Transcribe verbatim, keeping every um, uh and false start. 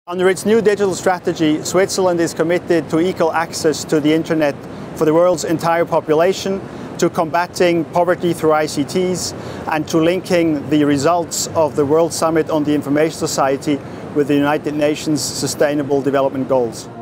Under its new digital strategy, Switzerland is committed to equal access to the internet for the world's entire population, to combating poverty through I C Ts, and to linking the results of the World Summit on the Information Society with the United Nations Sustainable Development Goals.